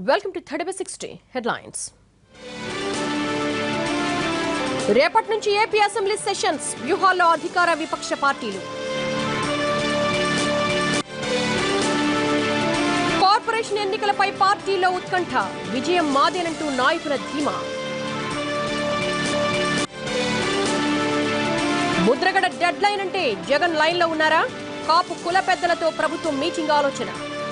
Welcome to 30/60 headlines. రేపటి నుంచి AP assembly sessions వ్యూహాల్లో అధికార విపక్ష పార్టీలు. కార్పొరేషన్ ఎన్నికలపై పార్టీలో ఉత్కంఠ, విజయం మాదేనంటూ నాయకుల ధీమా. ముద్రగడ డెడ్ లైన్ అంటే జగన్ లైన్ లో ఉన్నారా? కాపు కుల పెద్దలతో ప్రభుత్వం మీటింగ్ ఆలోచన.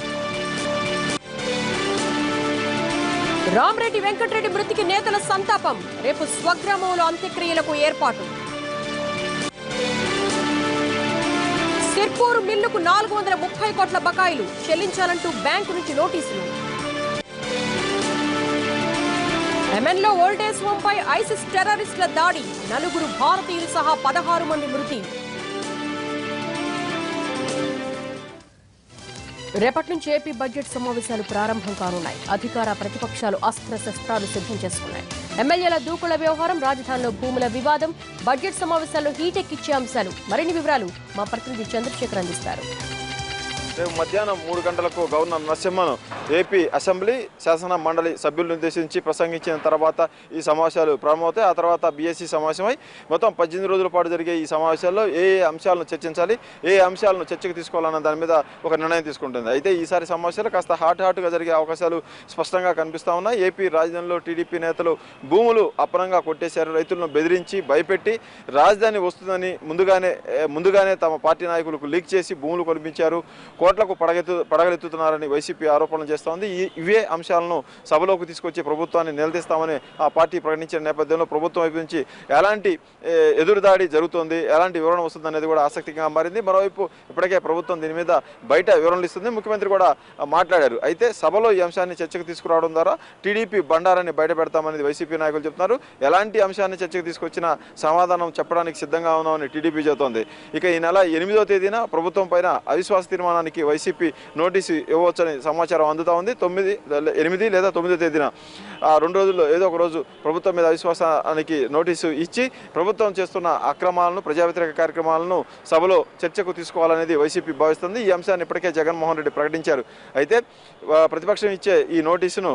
రామరెడ్డి వెంకటరెడ్డి మృతికి నేతల సంతాపం, రేపు స్వగ్రామంలో అంత్యక్రియలకు ఏర్పాటు. సిర్పూరు మిల్లుకు 430 కోట్ల బకాయిలు చెల్లించాలంటూ బ్యాంకు నుంచి నోటీసులు. యెమెన్లో ఓల్డేజ్ హోంపై ఐసిస్ టెర్రరిస్టుల దాడి, 4 భారతీయులు సహా 16 మంది మృతి. రేపటి నుంచి ఏపీ బడ్జెట్ సమావేశాలు ప్రారంభం కానున్నాయి. అధికార ప్రతిపక్షాలు అస్త్రశస్త్రాలు సిద్ధం చేసుకున్నాయి. ఎమ్మెల్యేల దూకుల వ్యవహారం, రాజధానిలో భూముల వివాదం, బడ్జెట్ సమావేశాల్లో హీటెక్కిచ్చే అంశాలు. మరిన్ని వివరాలు మా ప్రతినిధి చంద్రశేఖర్ అందిస్తారు. రేపు మధ్యాహ్నం 3 గంటలకు గవర్నర్ నరసింహన్ ఏపీ అసెంబ్లీ శాసన మండలి సభ్యులను ఉద్దేశించి ప్రసంగించిన తర్వాత ఈ సమావేశాలు ప్రారంభమవుతాయి. ఆ తర్వాత బీఎస్సీ సమావేశమై మొత్తం 18 రోజుల పాటు జరిగే ఈ సమావేశాల్లో ఏ అంశాలను చర్చించాలి, ఏ అంశాలను చర్చకు తీసుకోవాలన్న దాని మీద ఒక నిర్ణయం తీసుకుంటుంది. అయితే ఈసారి సమావేశాలు కాస్త హాట్గా జరిగే అవకాశాలు స్పష్టంగా కనిపిస్తూ ఉన్నాయి. ఏపీ రాజధానిలో టీడీపీ నేతలు భూములు అప్పనంగా కొట్టేశారు. రైతులను బెదిరించి భయపెట్టి రాజధాని వస్తుందని ముందుగానే తమ పార్టీ నాయకులకు లీక్ చేసి భూములు కొనిపించారు. కోట్లకు పడగలెత్తుతున్నారని వైసీపీ ఆరోపణలు చేస్తోంది. ఇవే అంశాలను సభలోకి తీసుకొచ్చి ప్రభుత్వాన్ని నిలదీస్తామని ఆ పార్టీ ప్రకటించిన నేపథ్యంలో ప్రభుత్వం వైపు నుంచి ఎలాంటి ఎదురుదాడి జరుగుతోంది, ఎలాంటి వివరణ వస్తుంది అనేది కూడా ఆసక్తిగా మారింది. మరోవైపు ఇప్పటికే ప్రభుత్వం దీని మీద బయట వివరణలు ఇస్తుంది. ముఖ్యమంత్రి కూడా మాట్లాడారు. అయితే సభలో ఈ అంశాన్ని చర్చకు తీసుకురావడం ద్వారా టీడీపీ బండారాన్ని బయట పెడతామనేది వైసీపీ నాయకులు చెప్తున్నారు. ఎలాంటి అంశాన్ని చర్చకు తీసుకొచ్చినా సమాధానం చెప్పడానికి సిద్ధంగా ఉన్నామని టీడీపీ చెబుతోంది. ఇక ఈ నెల 8వ తేదీన ప్రభుత్వం పైన అవిశ్వాస తీర్మానానికి వైసీపీ నోటీసు ఇవ్వవచ్చని సమాచారం అందుతా ఉంది. 8 లేదా 9వ తేదీన ఆ 2 రోజుల్లో ఏదో ఒక రోజు ప్రభుత్వం మీద అవిశ్వాసానికి నోటీసు ఇచ్చి ప్రభుత్వం చేస్తున్న అక్రమాలను, ప్రజా వ్యతిరేక కార్యక్రమాలను సభలో చర్చకు తీసుకోవాలనేది వైసీపీ భావిస్తుంది. ఈ అంశాన్ని ఇప్పటికే జగన్మోహన్ రెడ్డి ప్రకటించారు. అయితే ప్రతిపక్షం ఇచ్చే ఈ నోటీసును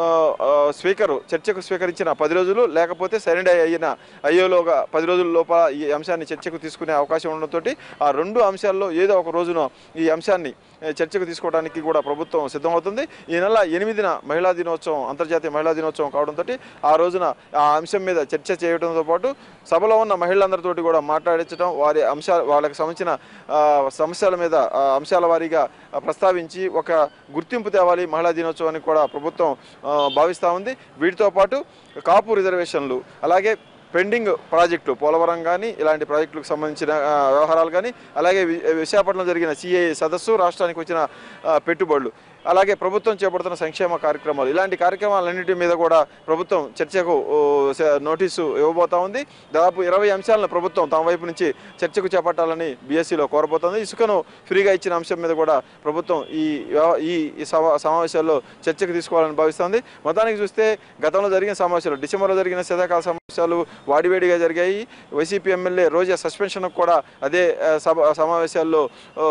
స్పీకరు చర్చకు స్వీకరించిన 10 రోజులు లేకపోతే సరెండర్ అయ్యేలోగా 10 రోజుల లోపల ఈ అంశాన్ని చర్చకు తీసుకునే అవకాశం ఉండడంతో ఆ 2 అంశాల్లో ఏదో ఒక రోజున ఈ అంశాన్ని చర్చకు తీసుకోవడానికి కూడా ప్రభుత్వం సిద్ధమవుతుంది. ఈ నెల 8న మహిళా దినోత్సవం, అంతర్జాతీయ మహిళా దినోత్సవం కావడంతో ఆ రోజున ఆ అంశం మీద చర్చ చేయడంతో పాటు సభలో ఉన్న మహిళలందరితోటి కూడా మాట్లాడించడం, వాళ్ళకి సంబంధించిన సమస్యల మీద అంశాల వారీగా ప్రస్తావించి ఒక గుర్తింపు తేవాలి మహిళా దినోత్సవానికి కూడా ప్రభుత్వం భావిస్తూ ఉంది. వీటితో పాటు కాపు రిజర్వేషన్లు, అలాగే పెండింగ్ ప్రాజెక్టులు, పోలవరం కానీ ఇలాంటి ప్రాజెక్టులకు సంబంధించిన వ్యవహారాలు కానీ, అలాగే విశాఖపట్నంలో జరిగిన సిఐఏ సదస్సు, రాష్ట్రానికి వచ్చిన పెట్టుబడులు, అలాగే ప్రభుత్వం చేపడుతున్న సంక్షేమ కార్యక్రమాలు, ఇలాంటి కార్యక్రమాలన్నింటి మీద కూడా ప్రభుత్వం చర్చకు నోటీసు ఇవ్వబోతా ఉంది. దాదాపు 20 అంశాలను ప్రభుత్వం తమ వైపు నుంచి చర్చకు చేపట్టాలని బీఎస్సీలో కోరబోతోంది. ఇసుకను ఫ్రీగా ఇచ్చిన అంశం మీద కూడా ప్రభుత్వం ఈ సమావేశాల్లో చర్చకు తీసుకోవాలని భావిస్తోంది. మొత్తానికి చూస్తే గతంలో జరిగిన సమావేశాలు, డిసెంబర్లో జరిగిన శీతాకాల సమావేశాలు వాడివేడిగా జరిగాయి. వైసీపీ ఎమ్మెల్యే రోజా సస్పెన్షన్కు కూడా అదే సమావేశాల్లో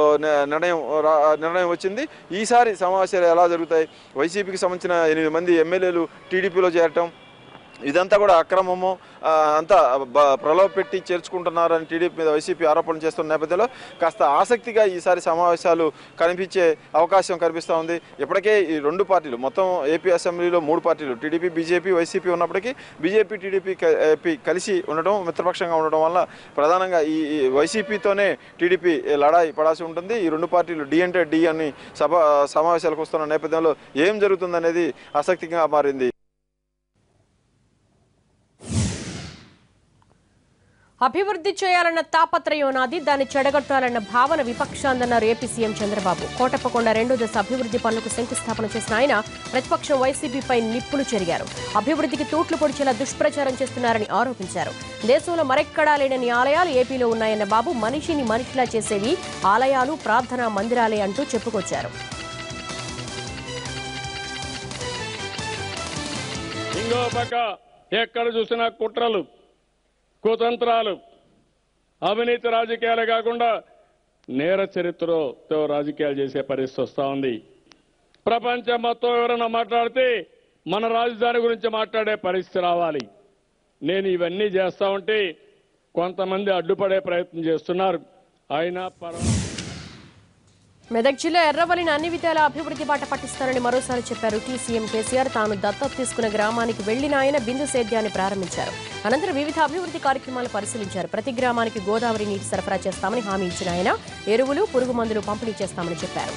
నిర్ణయం వచ్చింది. ఈసారి సమావేశాలు ఎలా జరుగుతాయి? వైసీపీకి సంబంధించిన 8 మంది ఎమ్మెల్యేలు టీడీపీలో చేరటం, ఇదంతా కూడా అక్రమము, అంతా ప్రలోభ పెట్టి చేర్చుకుంటున్నారని టీడీపీ మీద వైసీపీ ఆరోపణలు చేస్తున్న నేపథ్యంలో కాస్త ఆసక్తిగా ఈసారి సమావేశాలు కనిపించే అవకాశం కనిపిస్తూ ఉంది. ఇప్పటికే ఈ 2 పార్టీలు, మొత్తం ఏపీ అసెంబ్లీలో 3 పార్టీలు, టీడీపీ, బీజేపీ, వైసీపీ ఉన్నప్పటికీ బీజేపీ, టీడీపీ కలిసి ఉండటం, మిత్రపక్షంగా ఉండటం వల్ల ప్రధానంగా ఈ వైసీపీతోనే టీడీపీ లడాయి పడాల్సి ఉంటుంది. ఈ 2 పార్టీలు డి అంటే డి అని సమావేశాలకు వస్తున్న నేపథ్యంలో ఏం జరుగుతుందనేది ఆసక్తిగా మారింది. అభివృద్ధి చేయాలన్న తాపత్రయం నాది, దాన్ని చెడగొట్టాలన్న భావన విపక్షాందన్నారు ఏపీ సీఎం చంద్రబాబు. కోటప్పకొండ 2వ దశ అభివృద్ధి పనులకు శంకుస్థాపన చేసిన ఆయన ప్రతిపక్షం వైసీపీపై నిప్పులు చెరిగారు. అభివృద్ధికి తూట్లు పొడిచేలా దుష్ప్రచారం చేస్తున్నారని ఆరోపించారు. దేశంలో మరెక్కడా లేని ఆలయాలు ఏపీలో ఉన్నాయన్న బాబు, మనిషిని మనిషిలా చేసేవి ఆలయాలు, ప్రార్థనా మందిరాలే అంటూ చెప్పుకొచ్చారు. ఇంకో పక్క ఎక్కడ చూసినా కుట్రలు, కుతంత్రాలు, అవినీతి రాజకీయాలే కాకుండా నేర చరిత్రతో రాజకీయాలు చేసే పరిస్థితి వస్తూ ఉంది. ప్రపంచం మొత్తం ఎవరైనా మాట్లాడితే మన రాజధాని గురించి మాట్లాడే పరిస్థితి రావాలి. నేను ఇవన్నీ చేస్తా ఉంటే కొంతమంది అడ్డుపడే ప్రయత్నం చేస్తున్నారు. అయినా మెదక్ జిల్లా ఎర్రవల్లిని అన్ని విధాల అభివృద్ధి బాట పట్టిస్తారని మరోసారి చెప్పారు సీఎం కేసీఆర్. తాను దత్తత తీసుకున్న గ్రామానికి వెళ్లిన ఆయన బిందు సేద్యాన్ని ప్రారంభించారు. అనంతరం వివిధ అభివృద్ధి కార్యక్రమాలు పరిశీలించారు. ప్రతి గ్రామానికి గోదావరి నీటి సరఫరా చేస్తామని హామీ ఇచ్చిన ఆయన ఎరువులు, పురుగు మందులు పంపిణీ చేస్తామని చెప్పారు.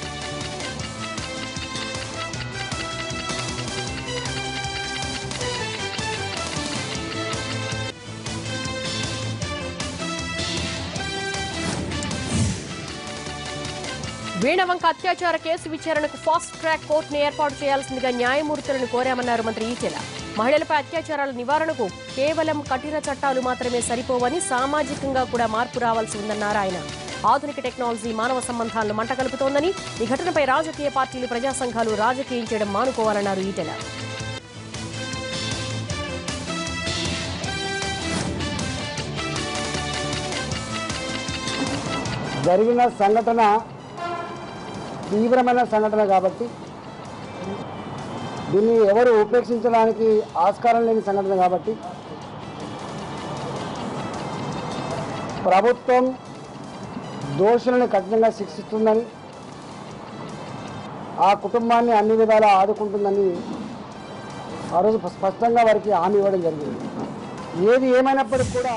వీణవంక అత్యాచార కేసు విచారణకు ఫాస్ట్ ట్రాక్ కోర్టును ఏర్పాటు చేయాల్సిందిగా న్యాయమూర్తులను కోరామన్నారు మంత్రి ఈటెల. మహిళలపై అత్యాచారాల నివారణకు కేవలం కఠిన చట్టాలు మాత్రమే సరిపోవని సామాజికంగా కూడా మార్పు రావాల్సి ఉందన్నారు ఆయన. ఆధునిక టెక్నాలజీ మానవ సంబంధాలను మంటగలుపుతోందని, ఈ ఘటనపై రాజకీయ పార్టీలు, ప్రజా సంఘాలు రాజకీయం చేయడం మానుకోవాలన్నారు ఈటెల. జరిగిన సంఘటన తీవ్రమైన సంఘటన కాబట్టి దీన్ని ఎవరు ఉపేక్షించడానికి ఆస్కారం లేని సంఘటన కాబట్టి ప్రభుత్వం దోషులను కఠినంగా శిక్షిస్తుందని, ఆ కుటుంబాన్ని అన్ని విధాలా ఆదుకుంటుందని ఆ రోజు స్పష్టంగా వారికి హామీ ఇవ్వడం జరిగింది. ఏది ఏమైనప్పటికీ కూడా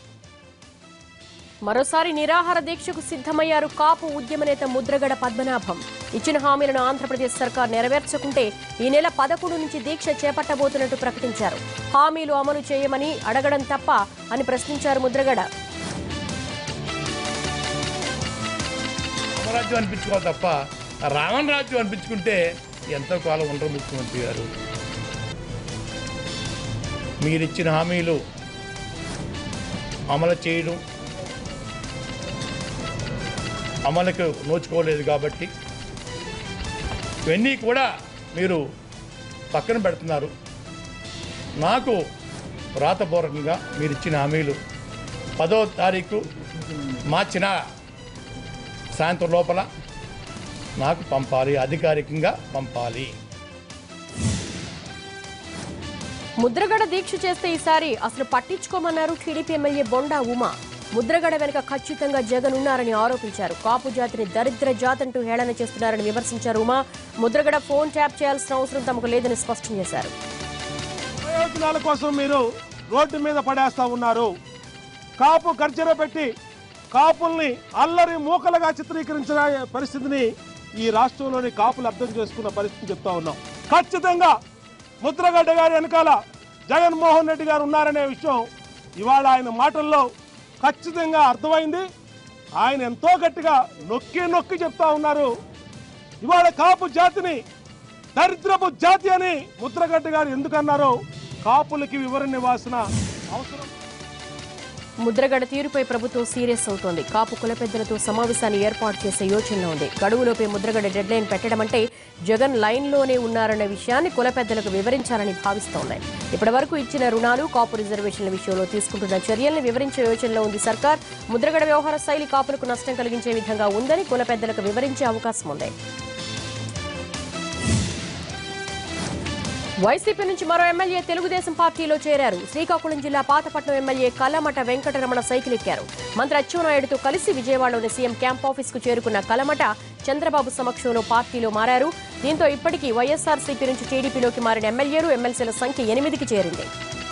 మరోసారి నిరాహార దీక్షకు సిద్ధమయ్యారు కాపు ఉద్యమ నేత ముద్రగడ పద్మనాభం. ఇచ్చిన హామీలను ఆంధ్రప్రదేశ్ సర్కార్ నెరవేర్చకుంటే ఈ నెల 11 నుంచి దీక్ష చేపట్టబోతున్నట్టు ప్రకటించారు. హామీలు అమలు చేయమని అడగడం తప్ప అని ప్రశ్నించారు ముద్రగడ. రామరాజ్యం అనిపించుకోవాలి తప్ప రావణ రాజ్యం అనిపించుకుంటే ఎంతో కాలం ఉండరు ముఖ్యమంత్రి గారు. మీరిచ్చిన హామీలు అమలు చేయడం, అమలుకు నోచుకోలేదు కాబట్టి ఇవన్నీ కూడా మీరు పక్కన పెడుతున్నారు. నాకు రాతపూర్వకంగా మీరు ఇచ్చిన హామీలు 10వ తారీఖు మార్చిన సాయంత్రం లోపల నాకు పంపాలి, అధికారికంగా పంపాలి. ముద్రగడ దీక్ష చేస్తే ఈసారి అసలు పట్టించుకోమన్నారు టీడీపీ ఎమ్మెల్యే బొండా ఉమా. ముద్రగడ వెనుక ఖచ్చితంగా జగన్ ఉన్నారని ఆరోపించారు. కాపు జాతిని దరిద్ర జాతంటూ హేళన చేస్తున్నారని విమర్శించారు ఉమా. ముద్రగడ ఫోన్ ట్యాప్ చేయాల్సిన అవసరం తమకు లేదని స్పష్టం చేశారు. ప్రయోజనాల కోసం మీరు రోడ్డు మీద పడేస్తా ఉన్నారు. కాపు గర్జన పెట్టి కాపుల్ని అల్లరి మూకలుగా చిత్రీకరించిన పరిస్థితిని ఈ రాష్ట్రంలోని కాపులు అర్థం చేసుకున్న పరిస్థితిని చెప్తా ఉన్నాం. ఖచ్చితంగా ముద్రగడ్డ గారి వెనకాల జగన్మోహన్ రెడ్డి గారు ఉన్నారనే విషయం ఇవాళ ఆయన మాటల్లో ఖచ్చితంగా అర్థమైంది. ఆయన ఎంతో గట్టిగా నొక్కి చెప్తా ఉన్నారు. ఇవాళ కాపు జాతిని దరిద్రపు జాతి అని ముద్రగడ్డ గారు ఎందుకన్నారో కాపులకి వివరణ ఇవ్వాల్సిన అవసరం. ముద్రగడ తీరుపై ప్రభుత్వం సీరియస్ అవుతోంది. కాపు కుల పెద్దలతో సమావేశాన్ని ఏర్పాటు చేసే యోచనలో ఉంది. గడువులోపే ముద్రగడ డెడ్ లైన్ పెట్టడం అంటే జగన్ లైన్లోనే ఉన్నారన్న విషయాన్ని కుల పెద్దలకు వివరించాలని భావిస్తోంది. ఇప్పటి వరకు ఇచ్చిన రుణాలు, కాపు రిజర్వేషన్ల విషయంలో తీసుకుంటున్న చర్యల్ని వివరించే యోచనలో ఉంది సర్కార్. ముద్రగడ వ్యవహార శైలి కాపులకు నష్టం కలిగించే విధంగా ఉందని కుల పెద్దలకు వివరించే అవకాశం ఉంది. వైసీపీ నుంచి మరో ఎమ్మెల్యే తెలుగుదేశం పార్టీలో చేరారు. శ్రీకాకుళం జిల్లా పాతపట్నం ఎమ్మెల్యే కలమట వెంకటరమణ సైకిల్ ఎక్కారు. మంత్రి అచ్చెన్నాయుడుతో కలిసి విజయవాడలోని సీఎం క్యాంప్ ఆఫీస్కు చేరుకున్న కలమట చంద్రబాబు సమక్షంలో పార్టీలో మారారు. దీంతో ఇప్పటికీ వైఎస్ఆర్సీపీ నుంచి టీడీపీలోకి మారిన ఎమ్మెల్యేలు, ఎమ్మెల్సీల సంఖ్య 8కి చేరింది.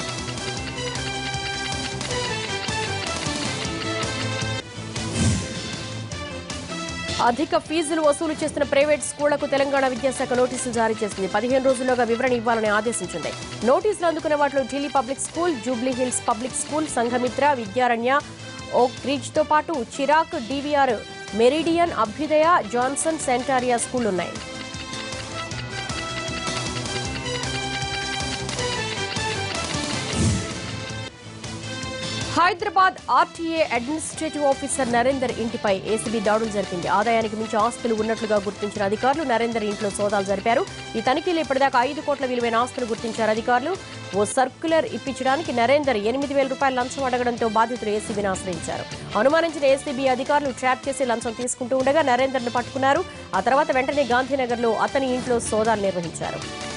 అధిక ఫీజులు వసూలు చేస్తున్న ప్రైవేట్ స్కూళ్లకు తెలంగాణ విద్యాశాఖ నోటీసులు జారీ చేసింది. 15 రోజుల్లోగా వివరణ ఇవ్వాలని ఆదేశించింది. నోటీసులు అందుకున్న వాటిలో Delhi public school, Jubilee Hills public school, Sanghamitra, Vidyaranya, Oak Ridge తో పాటు Chirec, DVR, Meridian, Abhyudaya, Johnson, సెంటారియా స్కూళ్లున్నాయి. Hyderabad RTA administrative officer Narender ఇంటిపై ఏసీబీ దాడులు జరిపింది. ఆదాయానికి మించి ఆస్తులు ఉన్నట్లుగా గుర్తించిన అధికారులు నరేందర్ ఇంట్లో సోదాలు జరిపారు. ఈ తనిఖీలు ఇప్పటిదాకా 5 కోట్ల విలువైన ఆస్తులు గుర్తించారు అధికారులు. ఓ సర్క్యులర్ ఇప్పించడానికి నరేందర్ 8,000 రూపాయలు లంచం అడగడంతో బాధితులు ఏసీబీని ఆశ్రయించారు. అనుమానించిన ఏసీబీ అధికారులు ట్రాప్ చేసి లంచం తీసుకుంటూ ఉండగా నరేందర్ను పట్టుకున్నారు. ఆ తర్వాత వెంటనే గాంధీనగర్లో అతని ఇంట్లో సోదాలు నిర్వహించారు.